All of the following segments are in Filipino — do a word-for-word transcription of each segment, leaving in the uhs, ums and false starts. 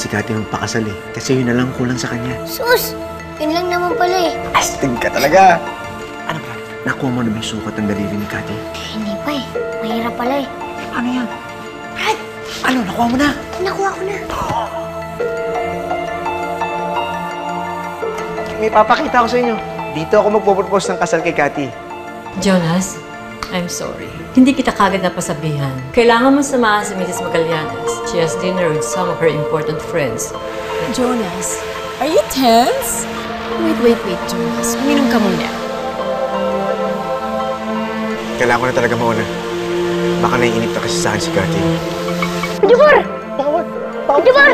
si Cathy magpakasal eh. Kasi yun na lang kulang sa kanya. Sus! Yun lang naman pala eh. Astig ka talaga! Ano ba? Nakuha mo na ba yung sukat ng daliri ni Cathy? Hindi pa eh. Mahirap pala eh. Ano yan? Brad! Ano? Nakuha mo na? Nakuha ko na. May papakita ko sa inyo. Dito ako magpo-propose ng kasal kay Cathy. Jonas, I'm sorry. Hindi kita kagad napasabihan. Kailangan mo samahan si Missus Magallanes. She has dinner with some of her important friends. Jonas, are you tense? Wait, wait, wait, Jonas. Uminom ka muna. Kailangan ko na talaga mauna. Baka naiinip na kasi sa akin si Cathy. Jumar! Jumar!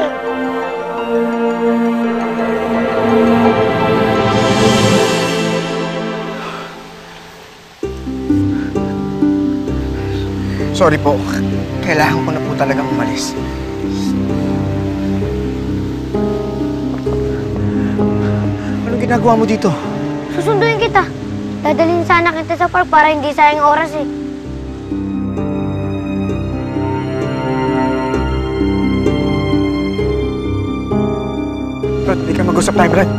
Sorry po. Kailangan ko na po talagang umalis. Anong ginagawa mo dito? Susunduin kita. Dadalhin sana kita sa park para hindi sayang oras eh. Brad, hindi ka mag-usap tayo, Brad.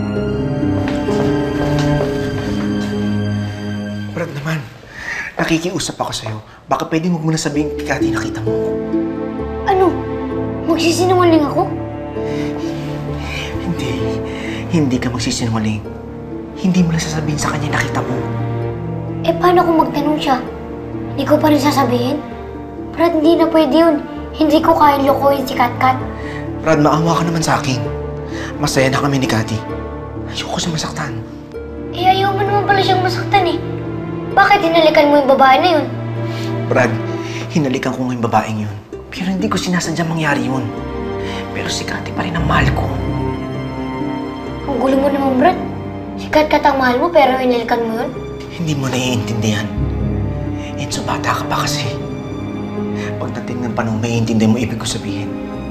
Brad naman, nakikiusap ako sa'yo. Baka pwede mo muna sabihin kay Cathy nakita mo. Ano? Magsisinungaling ako? Hindi. Hindi ka magsisinungaling. Hindi mo lang sasabihin sa kanya nakita mo. Eh, paano kung magtanong siya? Hindi ko pa rin sasabihin? Brad, hindi na pwede yun. Hindi ko kaya lokohin si Katkat. Brad, maawa ka naman sa akin. Masaya na kami ni Cathy. Ayoko siya masaktan. Eh, ayaw mo naman pala siyang masaktan eh. Bakit hinalikan mo yung babae na yun? Brad, hinalikan ko nga yung babaeng yun. Pero hindi ko sinasadyang mangyari yun. Pero si Cathy pa rin ang mahal ko. Ang gulo mo naman, Brad. Si Katkat ang mahal mo pero hinalikan mo yun? Hindi mo naiintindihan. Enzo, bata ka pa kasi. Pagdating ng panahon, maiintindihan mo ibig ko sabihin.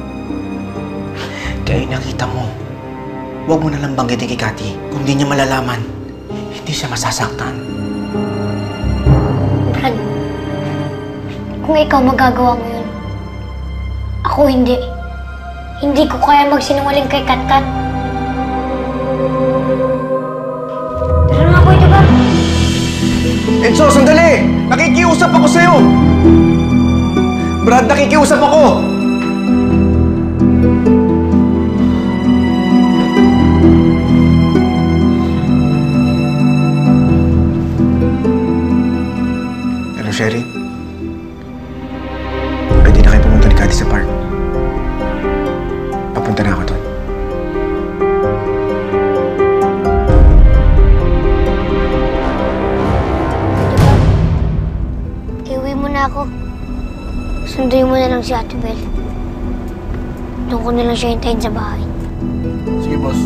Kaya nakita mo, huwag mo nalang banggitin kay Cathy. Kung di niya malalaman, hindi siya masasaktan. Brad, kung ikaw magagawa mo yun, ako hindi. Hindi ko kaya magsinungaling kay Katkat. Tara na ako, ito ba? Enzo, sandali! Nakikiusap ako sa'yo! Brad, nakikiusap ako! Hello, Sherry? Pwede na kayo pumunta ni Cathy sa park. Papunta na ako doon. Iuwi mo na ako. Sunduin mo na lang si Ate Bel. Doon ko na lang siya hintayin sa bahay. Sige, boss.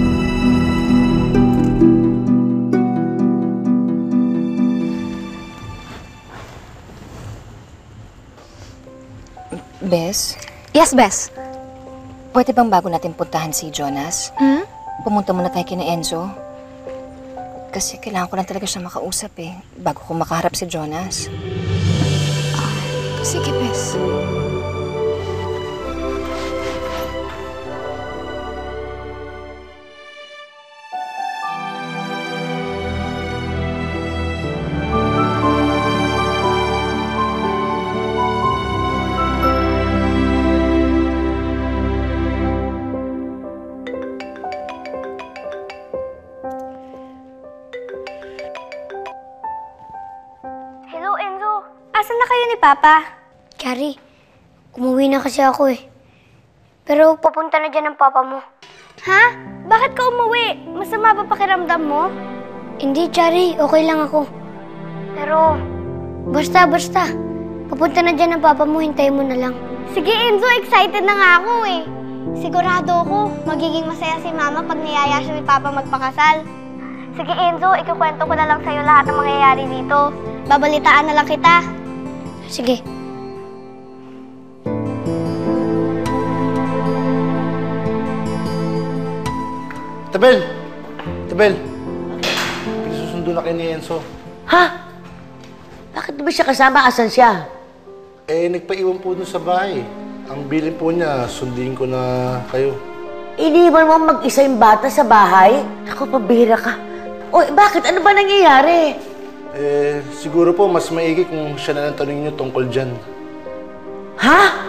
Bes, Yes, Bes. pwede bang bago natin puntahan si Jonas? Hmm? Pumunta muna tayo kina Enzo. Kasi kailangan ko lang talaga siya makausap eh, bago ko makaharap si Jonas. Sige, Bes. Hello, Enzo. Asan na kayo ni Papa? Carrie, umuwi na kasi ako eh. Pero papunta na dyan ang Papa mo. Ha? Bakit ka umuwi? Masama ba pakiramdam mo? Hindi, Carrie. Okay lang ako. Pero, basta, basta. Papunta na dyan ang Papa mo. Hintayin mo na lang. Sige, Enzo. Excited na nga ako eh. Sigurado ako, magiging masaya si Mama pag niyaya siya ni Papa magpakasal. Sige, Enzo. Ikukwento ko na lang sa'yo lahat ng mangyayari dito. Babalitaan na lang kita. Sige. Tabel! Tabel! Pinasusundo na kayo ni Enzo. Ha? Bakit ba siya kasama? Asan siya? Eh, nagpaiwan po dun sa bahay. ang bilin po niya, sundin ko na kayo. Iniwan mo mag-isa yung bata sa bahay? Ako, pabira ka. O, bakit? Ano ba nangyayari? Eh, siguro po mas maigi kung siya na lang tanongin niyo tungkol dyan. Ha?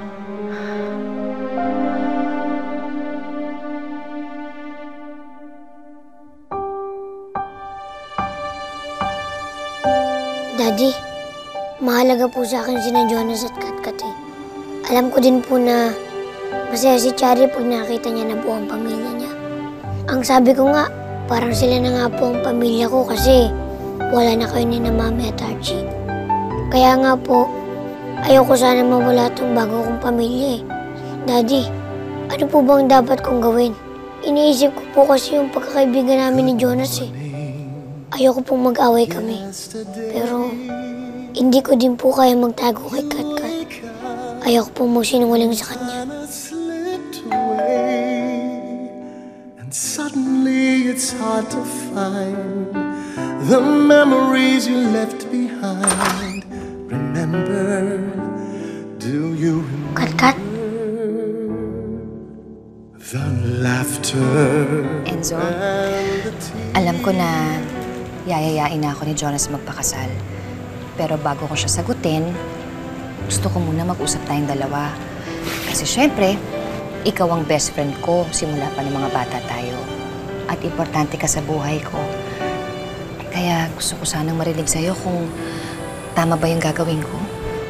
Daddy, mahalaga po sa akin sina Jonas at Katkat eh. Alam ko din po na masaya si Chari pag nakita niya na buo ang pamilya niya. Ang sabi ko nga, parang sila na nga po ang pamilya ko kasi wala na kayo ni na Mami at Archie. Kaya nga po, ayoko sana mawala itong bago kong pamilya eh. Daddy, ano po bang dapat kong gawin? Iniisip ko po kasi yung pagkakaibigan namin ni Jonas eh. Ayoko pong mag-away kami. Pero hindi ko din po kaya magtago kay Katkat. Ayoko pong magsinungaling sa kanya. And suddenly it's hard to find the memories you left behind. Remember, do you remember Katkat? the laughter? Enzo, alam ko na yayayain na ako ni Jonas magpakasal. Pero bago ko siya sagutin, gusto ko muna mag-usap tayong dalawa. Kasi syempre, ikaw ang best friend ko simula pa ng mga bata tayo. At importante ka sa buhay ko. Kaya gusto ko sanang marinig sa'yo kung tama ba yung gagawin ko.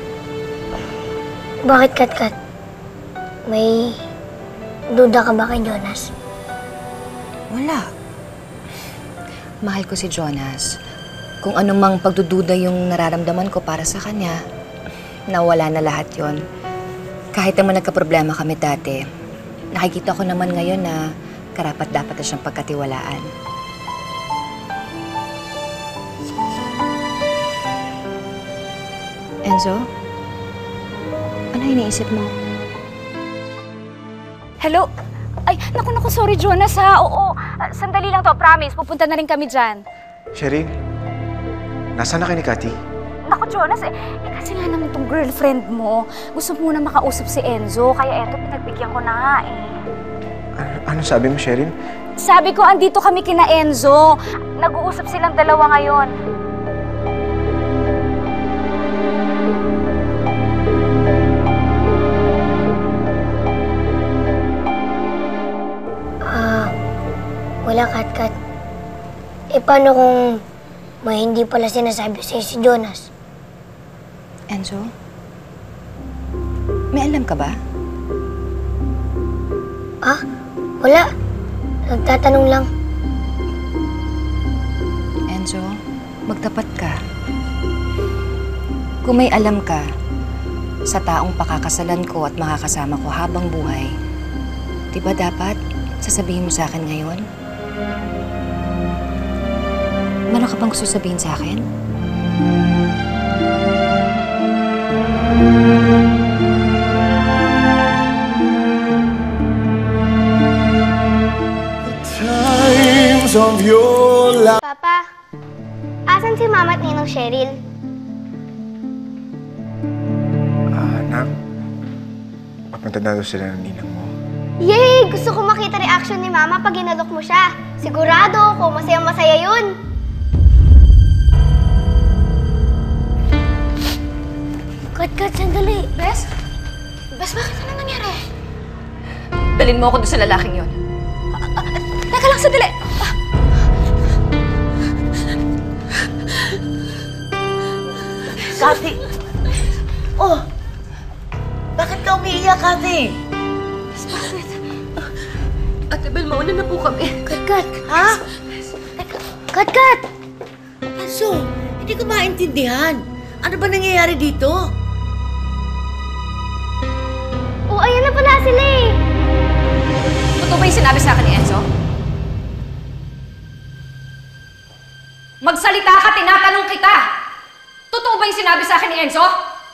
Bakit, Katkat? May duda ka ba kay Jonas? Wala. Mahal ko si Jonas. Kung anumang pagdududa yung nararamdaman ko para sa kanya, nawala na lahat yon. Kahit naman nagka-problema kami dati, nakikita ko naman ngayon na karapat-dapat na siyang pagkatiwalaan. Enzo? Ano iniisip mo? Hello? Ay, naku, naku, sorry, Jonas, ha? Oo, ah, sandali lang to, promise. Pupunta na rin kami dyan. Sherry, nasaan na kayo ni Cathy? Naku, Jonas, eh, eh kasi nga naman tong girlfriend mo. Gusto muna makausap si Enzo, kaya eto, pinagbigyan ko na nga, eh. Ano, ano sabi mo, Sheryl? Sabi ko, andito kami kina Enzo. Nag-uusap silang dalawa ngayon. Ah, wala, Katkat. E paano kung may hindi pala sinasabi sa'yo si Jonas? Enzo? May alam ka ba? Ah, wala. Nagtatanong lang. Enzo, magtapat ka. Kung may alam ka sa taong pakakasalan ko at makakasama ko habang buhay, di ba dapat sasabihin mo sa akin ngayon? Meron ka bang gusto sabihin sa akin? Times of your life. Papa, asan si Mama at Ninong Cheryl? Ah, anak. Papunta na daw sila ng ninang mo. Yay! Gusto ko makita reaction ni Mama pag ginalok mo siya. Sigurado ako, masayang-masaya yun. Kat-kat, sandali. Bes? Bes, bakit ano nangyari? Dalhin mo ako doon sa lalaking yon. Ah, ah, teka lang, sandali! Ah. Cathy! Oh! Bakit ka umiiyak, Cathy? Ate Bel, mauna na po kami. Kat-kat! Ha? Kat-kat! Enzo, hindi ko maintindihan. Ano ba nangyayari dito? Oh, ayan na pala sila eh. Totoo ba yung sinabi sa akin ni Enzo? Magsalita ka, tinatanong kita! Totoo ba yung sinabi sa akin ni Enzo?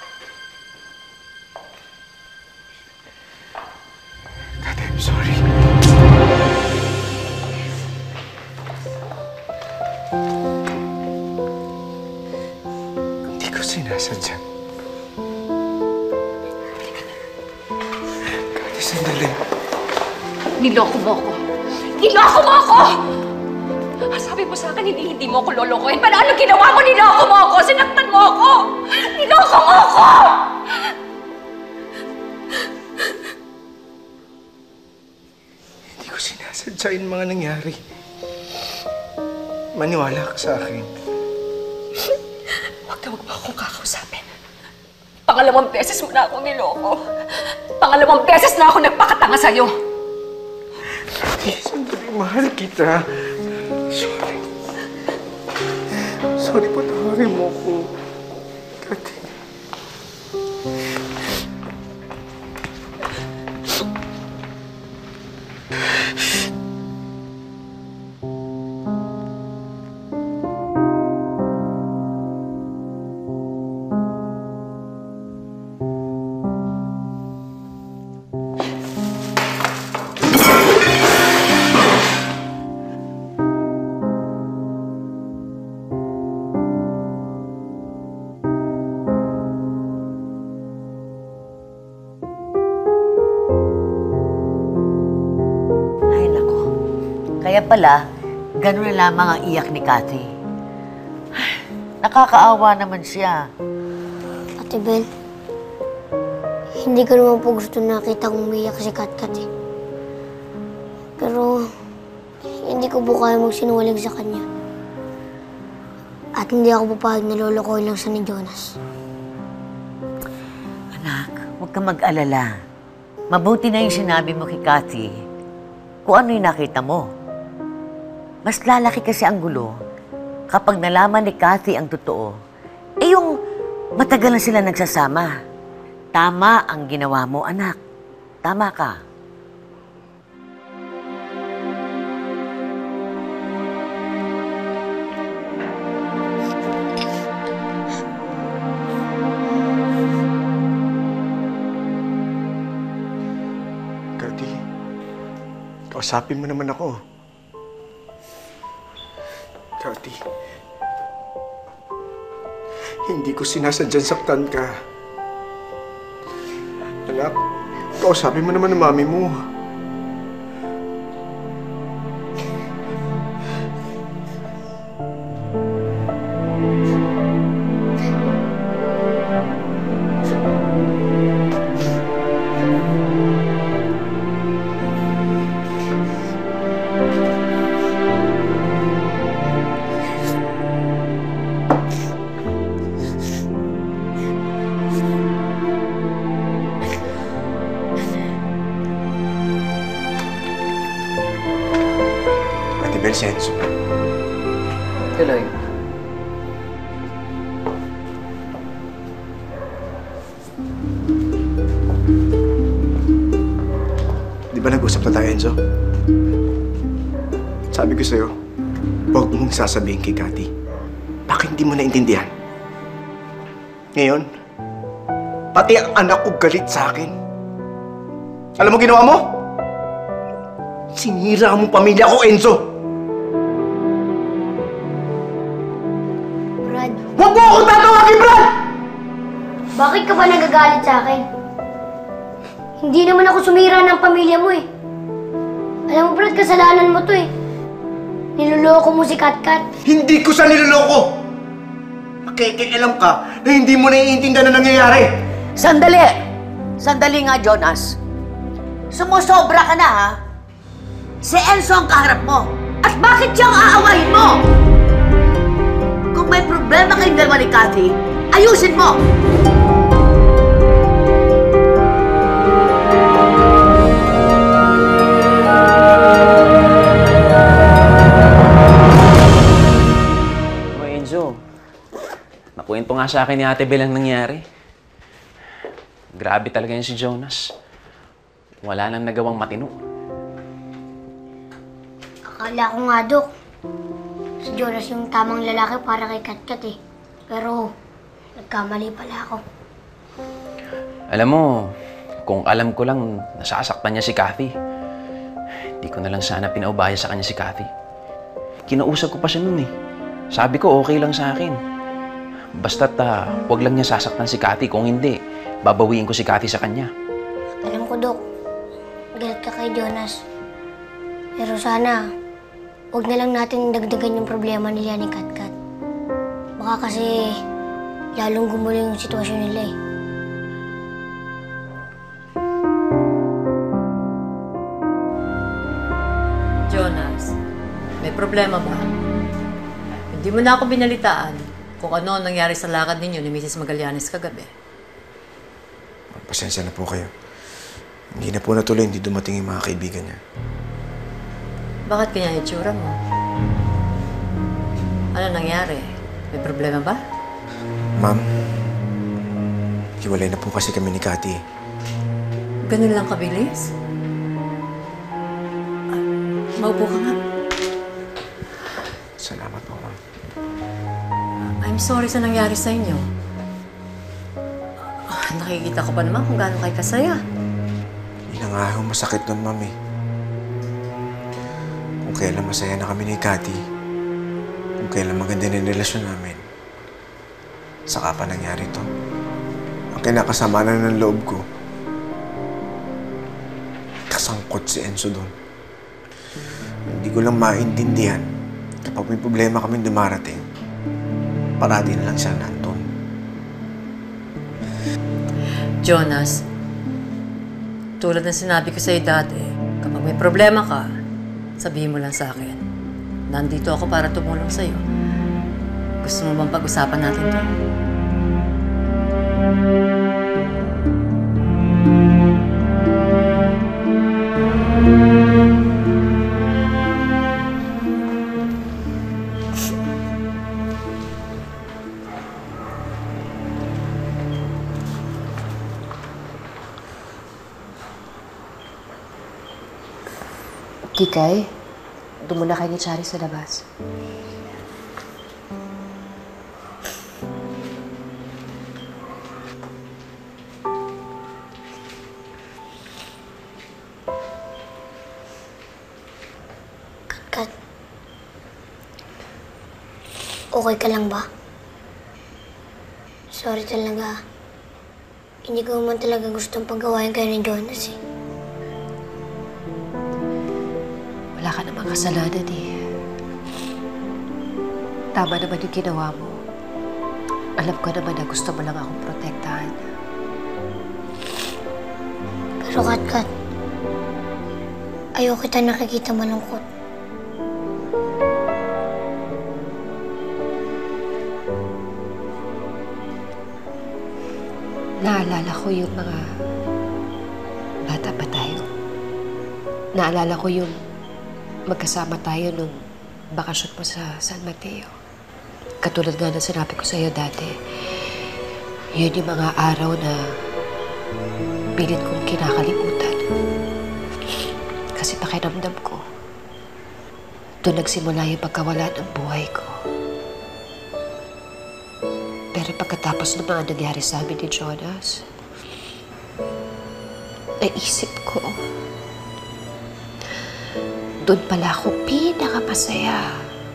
Dad, I'm sorry. Hindi ko sinasadya. Niloko mo ako. Niloko mo ako! Sabi mo sa akin, hindi, hindi mo ako lolokohin. Paano ano ginawa mo? Niloko mo ako! Sinaktan mo ako! Niloko mo ako! Hindi ko sinasadya yung mga nangyari. Maniwala ka sa akin. Huwag na huwag mo akong kakausapin. Pangalawang beses mo na akong niloko. Pangalawang beses na ako nagpakatanga sa'yo. Sandali, mahal kita. Sorry. Sorry, patawarin mo ko. Kati. Kaya pala, gano'n na lamang ang iyak ni Cathy. Nakakaawa naman siya. Ate Bel, hindi ko naman po gusto nakita kong umiyak si Katkat eh. Pero, hindi ko po kaya magsinungaling sa kanya. At hindi ako papayag na lolokohin lang siya ni Jonas. Anak, huwag kang mag-alala. Mabuti na yung sinabi mo kay Cathy kung ano yung nakita mo. Mas lalaki kasi ang gulo kapag nalaman ni Cathy ang totoo. Eh yung matagal na sila nagsasama. Tama ang ginawa mo, anak. Tama ka. Cathy, kausapin mo naman ako. Cathy, hindi ko sinasadyang saktan ka. Anak, kausapin mo naman ang mami mo. Senso. Tuloy. Di ba nag-usap na tayo, Enzo? Sabi ko sa'yo, huwag mong sasabihin kay Cathy. Bakit hindi mo naintindihan? Ngayon, pati ang anak ko galit sa akin. Alam mo ginawa mo? Sinira mo pamilya ko, Enzo! Huwag mo akong tatawagin, Brad! Bakit ka ba nagagalit sa akin? Hindi naman ako sumira ng pamilya mo eh. Alam mo, Brad, kasalanan mo to eh. Niloloko mo si Katkat. Hindi ko siya niloloko! Nakikialam ka na hindi mo naiintindihan na nangyayari. Sandali! Sandali nga, Jonas. Sumusobra ka na, ha? Si Enzo ang kaharap mo. At bakit siyang aawahin mo? Kung may problema kayong dalawa ni Cathy, ayusin mo! O Enzo, nakwento nga sa akin ni Ate Bel ang nangyari. Grabe talaga yun si Jonas. Wala nang nagawang matino. Akala ko nga, Dok. Si Jonas yung tamang lalaki para kay Katkat eh. Pero, nagkamali pala ako. Alam mo, kung alam ko lang nasasaktan niya si Cathy, hindi ko na lang sana pinaubaya sa kanya si Cathy. Kinausap ko pa siya nun eh. Sabi ko okay lang sa akin. Basta't uh, huwag lang niya sasaktan si Cathy. Kung hindi, babawiin ko si Cathy sa kanya. Alam ko, Dok. Galit ka kay Jonas. Pero sana, huwag na lang natin dagdagan yung problema nila ni Katkat. Baka kasi lalong gumulo yung sitwasyon nila eh. Jonas, may problema ba? Hindi mo na ako binalitaan kung ano ang nangyari sa lakad ninyo ni Missus Magallanes kagabi. Pasensya na po kayo. Hindi na po natuloy, hindi dumating yung mga kaibigan niya. Bakit kanya itsura mo? Ano nangyari? May problema ba? Ma'am, hiwalay na po kasi kami ni Cathy. Ganun lang kabilis? Ah, maupo ka nga. Salamat po, ma'am. I'm sorry sa nangyari sa inyo. Ah, nakikita ko pa naman kung gaano kayo kasaya. Hindi na nga ako masakit nun, ma'am eh. Kung kailan masaya na kami ni Cathy, kung kailan maganda na yung relasyon namin, saka pa nangyari to. Ang kinakasama na ng loob ko, kasangkot si Enzo doon. Hindi ko lang maintindihan kapag may problema kami dumarating, parati na lang siya nandun. Jonas, tulad ng sinabi ko sa'yo dati, kapag may problema ka, sabihin mo lang sa akin. Nandito ako para tumulong sa'yo. Gusto mo bang pag-usapan natin to? Kikay, doon muna kayo ni Chari sa labas. Katkat, okay ka lang ba? Sorry talaga. Hindi ko man talaga gustong paggawain kayo ni Jonas eh. Wala ka namang kasalanan eh. Tama naman yung ginawa mo. Alam ko naman na gusto mo lang akong protektahan. Pero Katkat, ayaw kita nakikita malungkot. Naalala ko yung mga bata pa tayo. Naalala ko yung magkasama tayo nung bakasyon mo sa San Mateo. Katulad nga ng sinabi ko sa'yo dati, yun yung mga araw na pilit kong kinakalimutan. Kasi pakiramdam ko, doon nagsimula yung pagkawala ng buhay ko. Pero pagkatapos ng mga nangyari sa amin ni Jonas, naisip ko, doon pala ako pinakamasaya.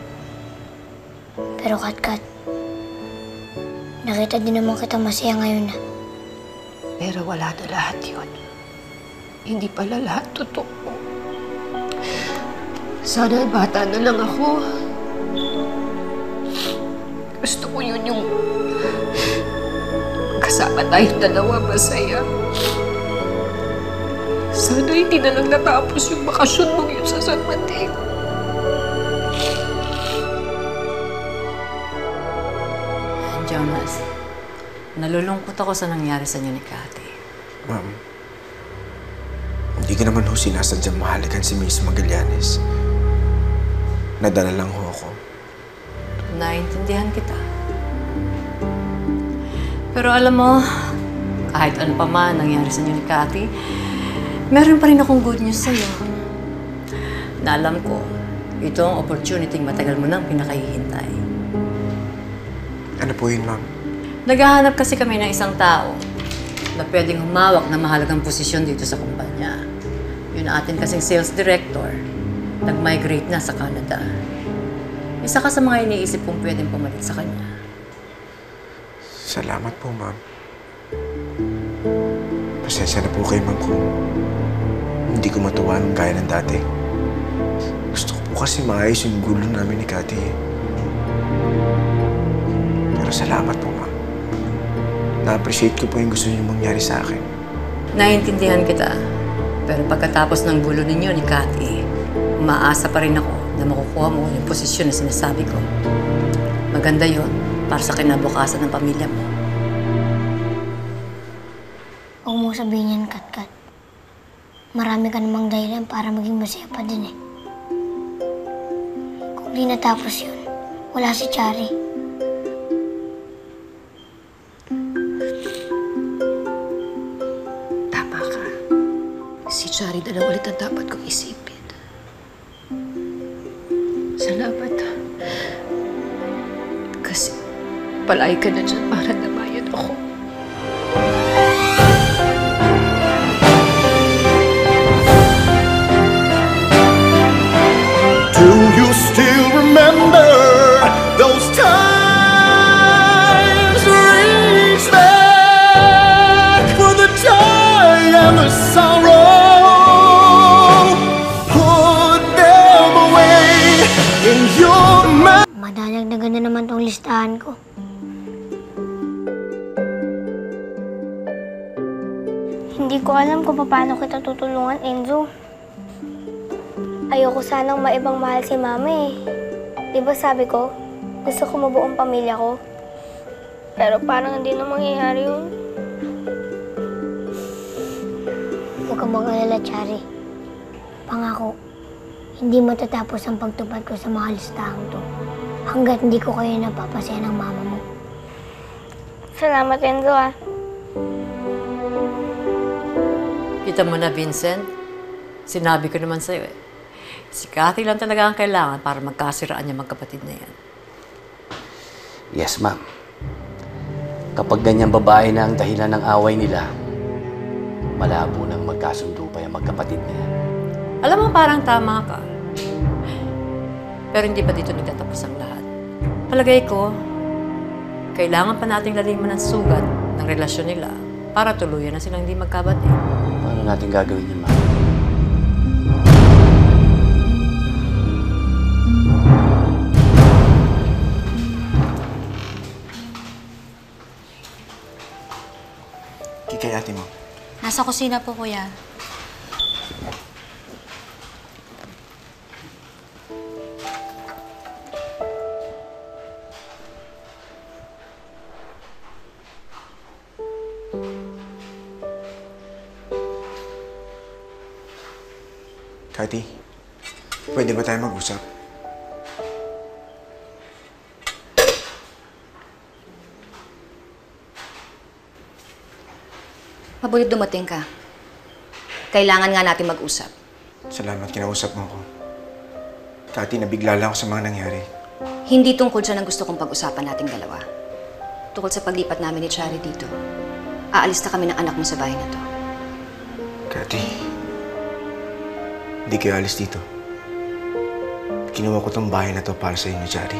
Pero Katkat, nakita din naman kita masaya ngayon na. Pero wala na lahat yun. Hindi pala lahat totoo. Sana bata na lang ako. Gusto ko yun yung kasama tayong dalawa masaya. Sana hindi na lang natapos yung bakasyon mong yun sa San Mateo. Jonas, nalulungkot ako sa nangyari sa inyo ni Cathy. Ma'am, hindi ka naman ho sinasadyang mahalikan si Miss Magallanes. Nadala lang ho ako. Naintindihan kita. Pero alam mo, kahit ano pa man nangyari sa inyo ni Cathy, meron pa rin akong good news sa'yo. Na alam ko, ito ang opportunity matagal mo nang pinakahihintay. Ano po yun, ma'am? Naghahanap kasi kami ng isang tao na pwedeng humawak ng mahalagang posisyon dito sa kumpanya. Yun ang atin kasing sales director. Nag-migrate na sa Canada. Isa ka sa mga iniisip kong pwedeng pumalit sa kanya. Salamat po, ma'am. Pasensya na po kayo, ma'am, kung hindi ko matuwa ng gaya ng dati. Gusto ko po kasi maayos yung gulo namin ni Cathy. Pero salamat po, ma'am. Na-appreciate ko po yung gusto niyo mangyari sa akin. Naiintindihan kita. Pero pagkatapos ng gulo ninyo ni Cathy, umaasa pa rin ako na makukuha mo yung posisyon na sinasabi ko. Maganda yon para sa kinabukasan ng pamilya mo. Huwag mo sabihin yan, Kat-Kat. Marami ka namang dahilan para maging masaya pa din eh. Kung di natapos yun, wala si Chari. Tama ka. Si Chari na lang ulit ang dapat kong isipin. Salamat. Kasi palagi ka na dyan para namayad ako. Do you still remember those times? Reach back for the joy and the sorrow. Put them away in your mind. Madadagdagan na naman tong listahan ko. Hindi ko alam kung paano kita tutulungan, Enzo. Ayoko sanang maibang mahal si Mama eh. Di ba sabi ko, gusto ko mabuong pamilya ko. Pero parang hindi na mangyayari yun. Huwag kang mag-alala, Chari. Pangako, hindi matatapos ang pagtupad ko sa mga listahang to hanggat hindi ko kayo napapasaya ng mama mo. Salamat, Enzo ah. Kita mo na, Vincent. Sinabi ko naman sa'yo eh. Si Cathy lang talaga ang kailangan para magkasiraan niya magkapatid na yan. Yes, ma'am. Kapag ganyang babae na ang dahilan ng away nila, malabo nang magkasundo pa yung magkapatid na yan. Alam mo, parang tama ka. Pero hindi pa dito nagtatapos ang lahat. Palagay ko, kailangan pa nating laliman ng sugat ng relasyon nila para tuluyan na silang hindi magkabati. Paano natin gagawin yun, ma'am? Kay ate mo. Nasa kusina po, kuya. Cathy, pwede ba tayo mag-usap? Mabuti dumating ka. Kailangan nga natin mag-usap. Salamat, kinausap mo ko. Cathy, nabigla lang ako sa mga nangyari. Hindi tungkol dyan ang gusto kong pag-usapan nating dalawa. Tungkol sa paglipat namin ni Chari dito. Aalis na kami ng anak mo sa bahay na to. Cathy, hindi kayo alis dito. Kinuha ko tong bahay na to para sa inyo, Chari.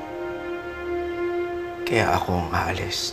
Kaya ako ang aalis.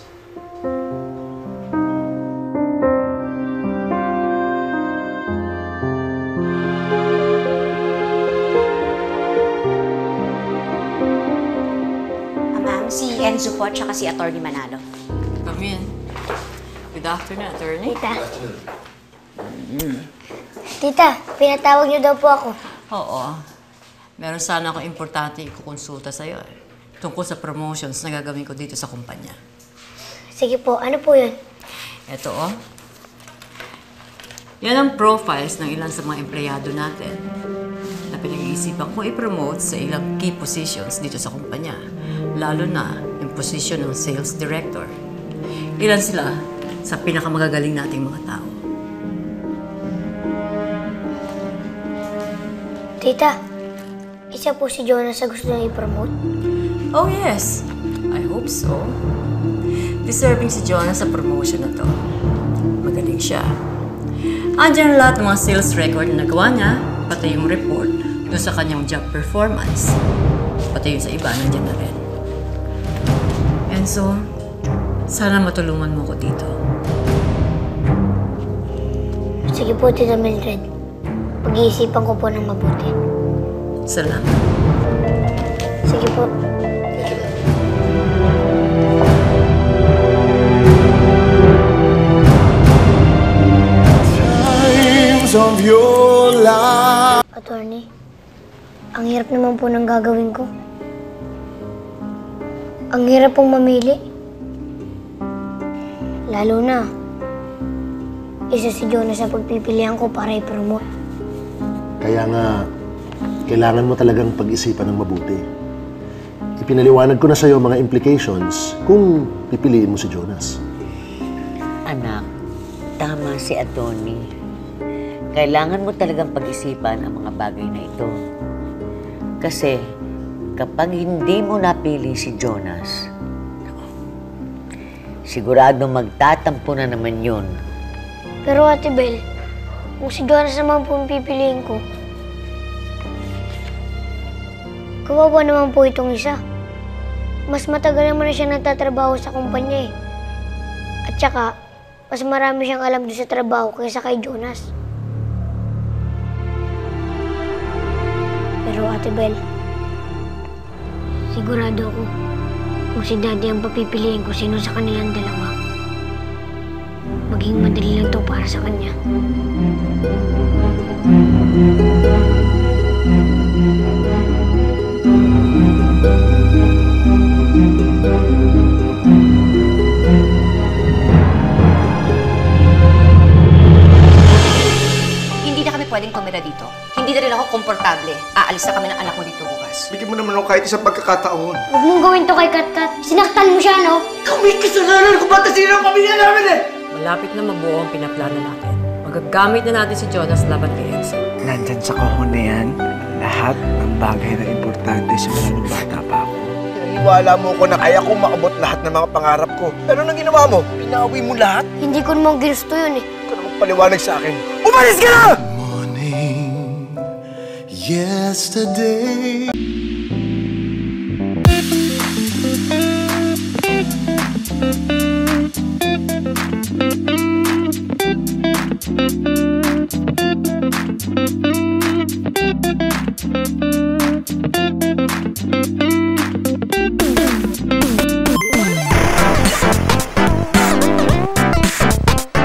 Si Enzo po at saka si Attorney Manalo. Come in. Good afternoon, Attorney. Tita. Mm. Tita, pinatawag niyo daw po ako. Oo. Meron sana akong importante ikukonsulta sa'yo eh. Tungkol sa promotions na gagawin ko dito sa kumpanya. Sige po, ano po yun? Eto oh. Yan ang profiles ng ilan sa mga empleyado natin na pinag-iisipan ko i-promote sa ilang key positions dito sa kumpanya. Lalo na yung position ng sales director. Ilan sila sa pinakamagagaling nating mga tao. Tita, isa po si Jonas sa gusto niya i-promote? Oh yes, I hope so. Deserving si Jonas sa promotion na to. Magaling siya. Andiyan lahat ng mga sales record na nagawa niya, pati yung report doon sa kanyang job performance. Pati yung sa iba, nandiyan na rin. And so, sana matulungan mo ko dito. Sige po, Tita Mildred. Pag-iisipan ko po ng mabuti. Salamat. Sige po. Times of your life. Attorney, ang hirap naman po ng gagawin ko. Ang hirap pong mamili. Lalo na, isa si Jonas sa pagpipilian ko para i-promote. Kaya nga, kailangan mo talagang pag-isipan ng mabuti. Ipinaliwanag ko na sa'yo mga implications kung pipiliin mo si Jonas. Anak, tama si Atty. Kailangan mo talagang pag-isipan ang mga bagay na ito. Kasi kapag hindi mo napili si Jonas, sigurado magtatampo na naman yun. Pero Ate Bel, kung si Jonas naman po ang pipiliin ko, kawawa naman po itong isa. Mas matagal naman na siya nagtatrabaho sa kumpanya eh. At saka, mas marami siyang alam doon sa trabaho kaysa kay Jonas. Pero Ate Bel, sigurado ako kung si Daddy ang papipiliin ko sino sa kanilang dalawa, maging madali lang to para sa kanya. Hindi na kami pwedeng tumira dito. Hindi na rin ako komportable. Aalis na kami ng anak ko dito bukas. Bigyan mo naman ako kahit isang pagkakataon. Huwag mong gawin to kay Katkat. Sinaktan mo siya, no? Ikaw may kasalanan kung ba't nasira ang pamilya namin eh! Malapit na mabuo ang pinaplano natin. Magagamit na natin si Jonas laban kay Enzo. Nandyan sa kahon na yan, lahat ng bagay na importante simula nung bata pa ako. Pinaniwala mo ko na kaya kong maabot lahat ng mga pangarap ko. Pero nang ginawa mo, pinawi mo lahat. Hindi ko naman ginusto yun eh. Ikaw na magpaliwanag sa akin. Umalis ka na! Morning, yesterday.